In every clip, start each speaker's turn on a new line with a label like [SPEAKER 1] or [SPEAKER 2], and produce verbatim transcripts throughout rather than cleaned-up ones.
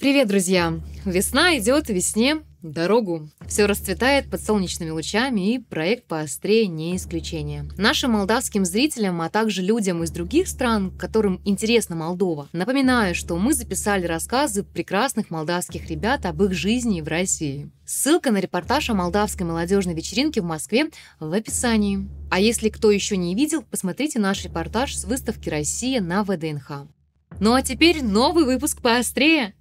[SPEAKER 1] Привет, друзья! Весна идет, весне дорогу. Все расцветает под солнечными лучами, и проект «Поострее» не исключение. Нашим молдавским зрителям, а также людям из других стран, которым интересна Молдова, напоминаю, что мы записали рассказы прекрасных молдавских ребят об их жизни в России. Ссылка на репортаж о молдавской молодежной вечеринке в Москве в описании. А если кто еще не видел, посмотрите наш репортаж с выставки «Россия» на вэ дэ эн ха. Ну а теперь новый выпуск «Поострее».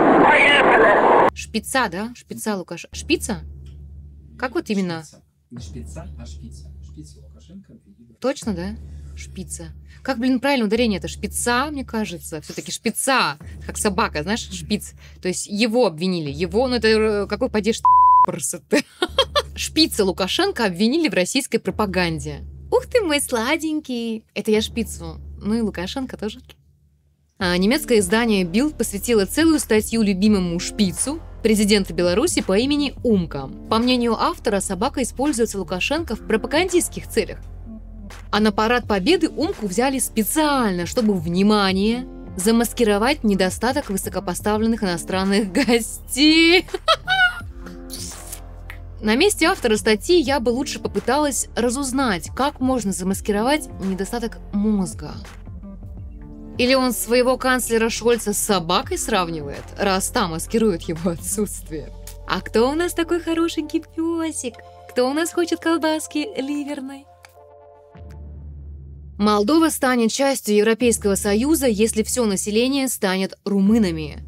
[SPEAKER 1] Шпица, да? Шпица Лукаш... Шпица? Как вот именно?
[SPEAKER 2] Шпица. Не шпица, а шпица. Шпица Лукашенко.
[SPEAKER 1] Точно, да? Шпица. Как, блин, правильно ударение? Это шпица, мне кажется. Все-таки шпица. Как собака, знаешь, шпиц. То есть его обвинили. Его, ну это какой падеж ты. Шпица Лукашенко обвинили в российской пропаганде. Ух ты мой сладенький. Это я шпицу. Ну и Лукашенко тоже. А немецкое издание Bild посвятило целую статью любимому шпицу, президента Беларуси по имени Умка. По мнению автора, собака используется Лукашенко в пропагандистских целях. А на парад Победы Умку взяли специально, чтобы, внимание, замаскировать недостаток высокопоставленных иностранных гостей. На месте автора статьи я бы лучше попыталась разузнать, как можно замаскировать недостаток мозга. Или он своего канцлера Шольца с собакой сравнивает, раз та маскирует его отсутствие? А кто у нас такой хорошенький песик? Кто у нас хочет колбаски ливерной? Молдова станет частью Европейского Союза, если все население станет румынами.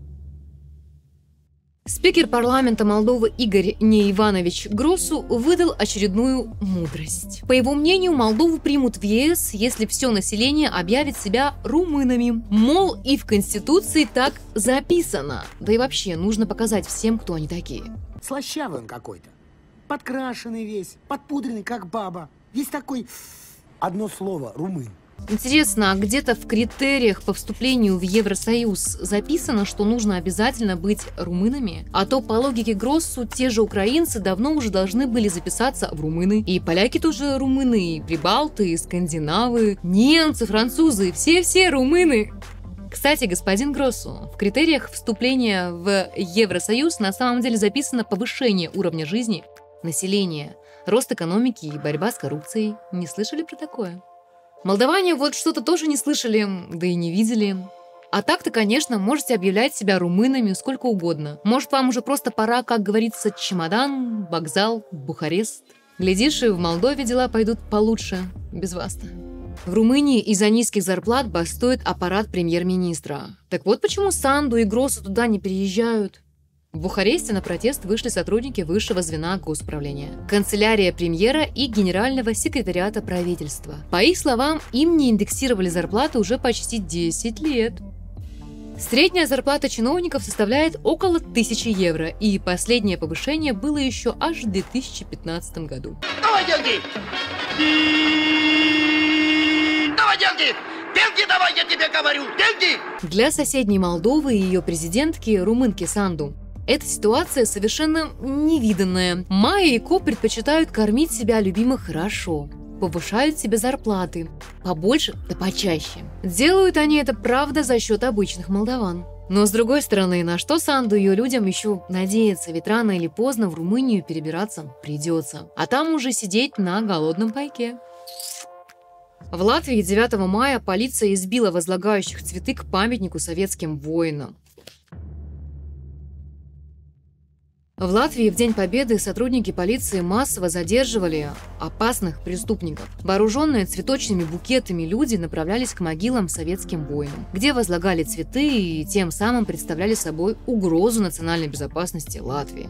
[SPEAKER 1] Спикер парламента Молдовы Игорь Неиванович Гросу выдал очередную мудрость. По его мнению, Молдову примут в е эс, если все население объявит себя румынами. Мол, и в Конституции так записано. Да и вообще, нужно показать всем, кто они такие.
[SPEAKER 3] Слащавый он какой-то. Подкрашенный весь, подпудренный, как баба. Есть такой... Одно слово – румын.
[SPEAKER 1] Интересно, а где-то в критериях по вступлению в Евросоюз записано, что нужно обязательно быть румынами? А то, по логике Гроссу, те же украинцы давно уже должны были записаться в румыны. И поляки тоже румыны, и прибалты, и скандинавы, немцы, французы, все-все румыны. Кстати, господин Гроссу, в критериях вступления в Евросоюз на самом деле записано повышение уровня жизни населения, рост экономики и борьба с коррупцией. Не слышали про такое? Молдаване вот что-то тоже не слышали, да и не видели. А так-то, конечно, можете объявлять себя румынами сколько угодно. Может, вам уже просто пора, как говорится, чемодан, вокзал, Бухарест. Глядишь, и в Молдове дела пойдут получше, без вас-то. В Румынии из-за низких зарплат бастует аппарат премьер-министра. Так вот почему Санду и Гросу туда не приезжают. В Бухаресте на протест вышли сотрудники высшего звена госуправления, канцелярия премьера и генерального секретариата правительства. По их словам, им не индексировали зарплаты уже почти десять лет. Средняя зарплата чиновников составляет около тысячи евро, и последнее повышение было еще аж в две тысячи пятнадцатом году.
[SPEAKER 4] Давай деньги! Давай деньги! Деньги давай, я тебе говорю! Деньги!
[SPEAKER 1] Для соседней Молдовы и ее президентки, румынки Санду, эта ситуация совершенно невиданная. Майя и Ко предпочитают кормить себя любимых хорошо, повышают себе зарплаты, побольше да почаще. Делают они это, правда, за счет обычных молдаван. Но с другой стороны, на что Санду и ее людям еще надеяться, ведь рано или поздно в Румынию перебираться придется, а там уже сидеть на голодном пайке. В Латвии девятого мая полиция избила возлагающих цветы к памятнику советским воинам. В Латвии в День Победы сотрудники полиции массово задерживали опасных преступников. Вооруженные цветочными букетами люди направлялись к могилам советским воинам, где возлагали цветы и тем самым представляли собой угрозу национальной безопасности Латвии.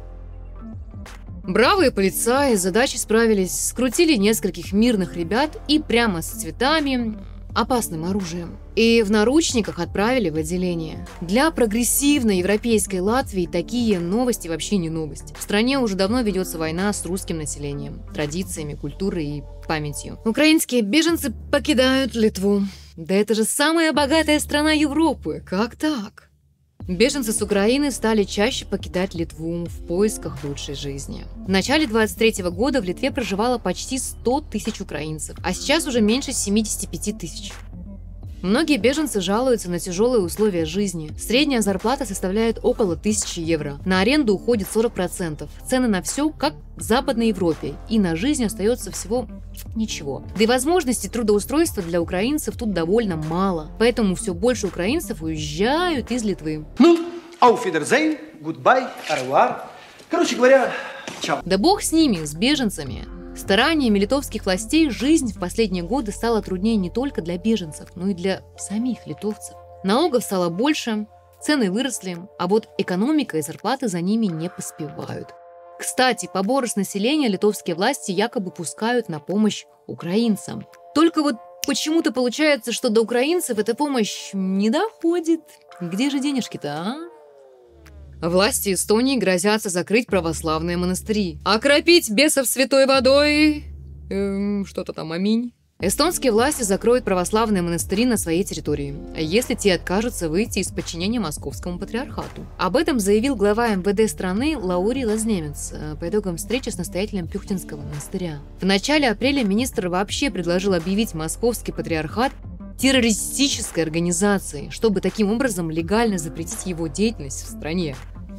[SPEAKER 1] Бравые полицаи с задачей справились, скрутили нескольких мирных ребят и прямо с цветами, опасным оружием, и в наручниках отправили в отделение. Для прогрессивной европейской Латвии такие новости вообще не новость. В стране уже давно ведется война с русским населением, традициями, культурой и памятью. Украинские беженцы покидают Литву. Да это же самая богатая страна Европы. Как так? Беженцы с Украины стали чаще покидать Литву в поисках лучшей жизни. В начале двадцать третьего года в Литве проживало почти сто тысяч украинцев, а сейчас уже меньше семидесяти пяти тысяч. Многие беженцы жалуются на тяжелые условия жизни. Средняя зарплата составляет около тысячи евро. На аренду уходит сорок процентов. Цены на все, как в Западной Европе. И на жизнь остается всего ничего. Да и возможностей трудоустройства для украинцев тут довольно мало. Поэтому все больше украинцев уезжают из Литвы.
[SPEAKER 5] Ну, auf Wiedersehen, goodbye, au revoir. Короче говоря, чао.
[SPEAKER 1] Да бог с ними, с беженцами. Стараниями литовских властей жизнь в последние годы стала труднее не только для беженцев, но и для самих литовцев. Налогов стало больше, цены выросли, а вот экономика и зарплаты за ними не поспевают. Кстати, поборы с населения литовские власти якобы пускают на помощь украинцам. Только вот почему-то получается, что до украинцев эта помощь не доходит. Где же денежки-то, а? Власти Эстонии грозятся закрыть православные монастыри. Окропить бесов святой водой... Эм, что-то там, аминь. Эстонские власти закроют православные монастыри на своей территории, если те откажутся выйти из подчинения московскому патриархату. Об этом заявил глава эм вэ дэ страны Лаури Лазнемец по итогам встречи с настоятелем Пюхтинского монастыря. В начале апреля министр вообще предложил объявить московский патриархат террористической организацией, чтобы таким образом легально запретить его деятельность в стране.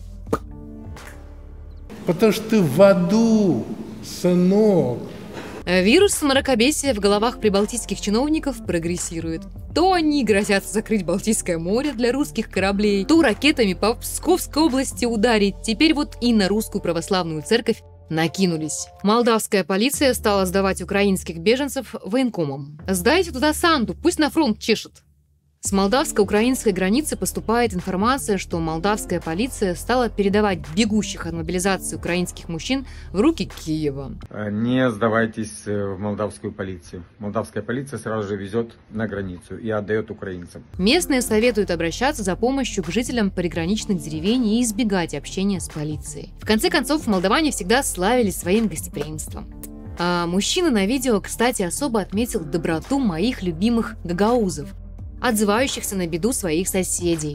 [SPEAKER 6] Потому что ты в аду, сынок.
[SPEAKER 1] Вирус мракобесия в головах прибалтийских чиновников прогрессирует. То они грозятся закрыть Балтийское море для русских кораблей, то ракетами по Псковской области ударить. Теперь вот и на русскую православную церковь накинулись. Молдавская полиция стала сдавать украинских беженцев военкомам. Сдайте туда Санду, пусть на фронт чешет. С молдавско-украинской границы поступает информация, что молдавская полиция стала передавать бегущих от мобилизации украинских мужчин в руки Киева.
[SPEAKER 7] Не сдавайтесь в молдавскую полицию. Молдавская полиция сразу же везет на границу и отдает украинцам.
[SPEAKER 1] Местные советуют обращаться за помощью к жителям приграничных деревень и избегать общения с полицией. В конце концов, молдаване всегда славились своим гостеприимством. А мужчина на видео, кстати, особо отметил доброту моих любимых гагаузов, отзывающихся на беду своих соседей.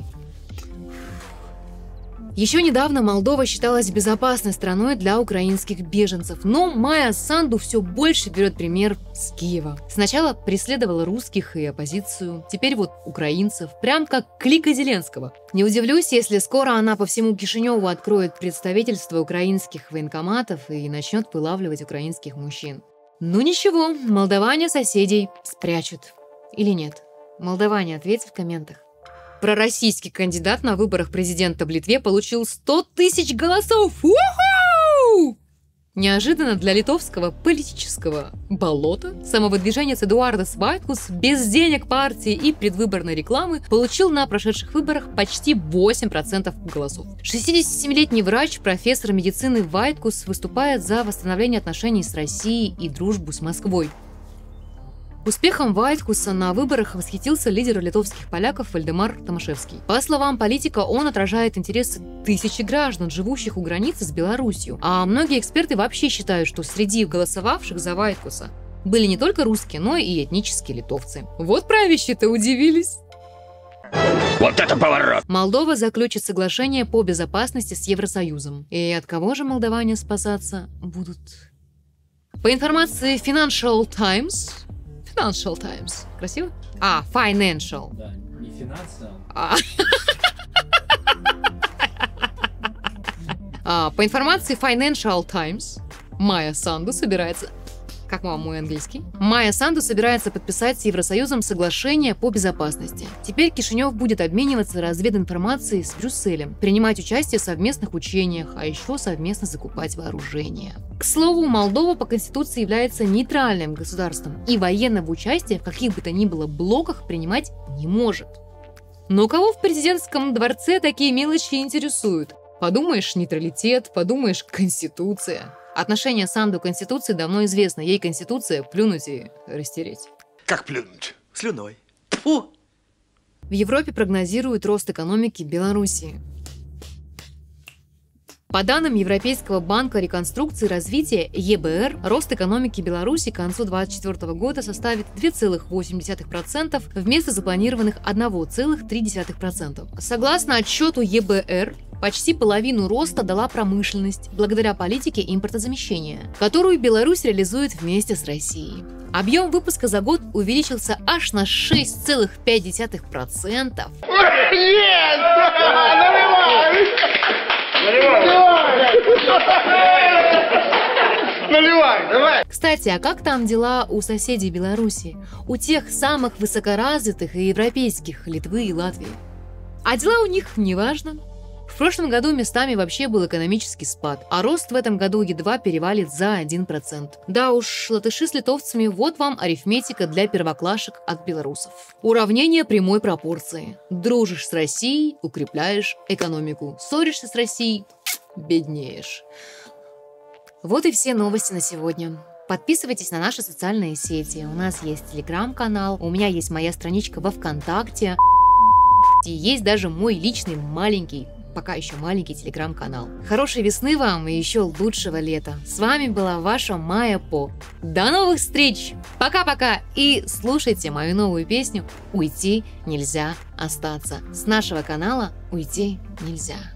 [SPEAKER 1] Еще недавно Молдова считалась безопасной страной для украинских беженцев, но Майя Санду все больше берет пример с Киева. Сначала преследовала русских и оппозицию, теперь вот украинцев, прям как клика Зеленского. Не удивлюсь, если скоро она по всему Кишиневу откроет представительство украинских военкоматов и начнет вылавливать украинских мужчин. Ну ничего, молдаване соседей спрячут. Или нет? Молдаване, ответьте в комментах. Пророссийский кандидат на выборах президента в Литве получил сто тысяч голосов. У-ху! Неожиданно для литовского политического болота самовыдвиженец Эдуардас Вайткус без денег партии и предвыборной рекламы получил на прошедших выборах почти восемь процентов голосов. шестидесятисемилетний врач, профессор медицины Вайткус выступает за восстановление отношений с Россией и дружбу с Москвой. Успехом Вайткуса на выборах восхитился лидер литовских поляков Вальдемар Томашевский. По словам политика, он отражает интересы тысячи граждан, живущих у границы с Беларусью. А многие эксперты вообще считают, что среди голосовавших за Вайткуса были не только русские, но и этнические литовцы. Вот правящие-то удивились.
[SPEAKER 4] Вот это поворот!
[SPEAKER 1] Молдова заключит соглашение по безопасности с Евросоюзом. И от кого же молдаване спасаться будут? По информации Financial Times... Financial Times. Красиво? А, Financial.
[SPEAKER 2] Да, не финансово.
[SPEAKER 1] А. А, по информации Financial Times, Майя Санду собирается... Как вам мой английский? Майя Санду собирается подписать с Евросоюзом соглашение по безопасности. Теперь Кишинев будет обмениваться развединформацией с Брюсселем, принимать участие в совместных учениях, а еще совместно закупать вооружение. К слову, Молдова по Конституции является нейтральным государством и военного участия в каких бы то ни было блоках принимать не может. Но кого в президентском дворце такие мелочи интересуют? Подумаешь, нейтралитет, подумаешь, Конституция. Отношение Санду к Конституции давно известно. Ей Конституция плюнуть и растереть.
[SPEAKER 5] Как плюнуть? Слюной. Фу!
[SPEAKER 1] В Европе прогнозируют рост экономики Белоруссии. По данным Европейского банка реконструкции и развития е бэ эр, рост экономики Беларуси к концу две тысячи двадцать четвёртого года составит две целых восемь десятых процента вместо запланированных одна целая три десятых процента. Согласно отчету е бэ эр, Почти половину роста дала промышленность, благодаря политике импортозамещения, которую Беларусь реализует вместе с Россией. Объем выпуска за год увеличился аж на шесть целых пять десятых процента.
[SPEAKER 4] Наливай, давай!
[SPEAKER 1] Кстати, а как там дела у соседей Беларуси? У тех самых высокоразвитых и европейских, Литвы и Латвии? А дела у них неважно. В прошлом году местами вообще был экономический спад, а рост в этом году едва перевалит за один процент. Да уж, латыши с литовцами, вот вам арифметика для первоклашек от белорусов. Уравнение прямой пропорции. Дружишь с Россией – укрепляешь экономику. Ссоришься с Россией – беднеешь. Вот и все новости на сегодня. Подписывайтесь на наши социальные сети. У нас есть телеграм-канал, у меня есть моя страничка во ВКонтакте. И есть даже мой личный маленький, пока еще маленький телеграм-канал. Хорошей весны вам и еще лучшего лета. С вами была ваша Майя По. До новых встреч! Пока-пока! И слушайте мою новую песню «Уйти нельзя остаться». С нашего канала «Уйти нельзя».